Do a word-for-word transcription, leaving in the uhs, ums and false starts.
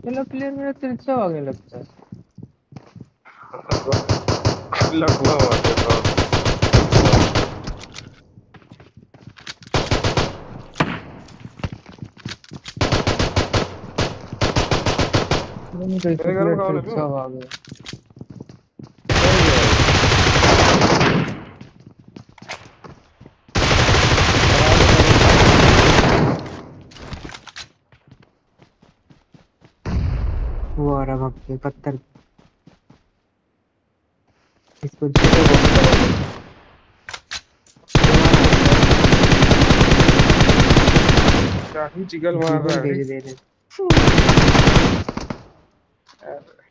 पहला प्लेयर मेरा तिरछा आगे लगता है। लगवा हुआ देखो। मैंने कैसे तेरे घर में प्लेयर कौन है तिरछा बे? आ गया। सही है। खराब है मेरे वो आ रहा भाग के पत्थर इसको इधर बम लगा दे। जमाना लगता है। क्या ही जिगल मार जीवन रहा भेज है। दे रहे। यार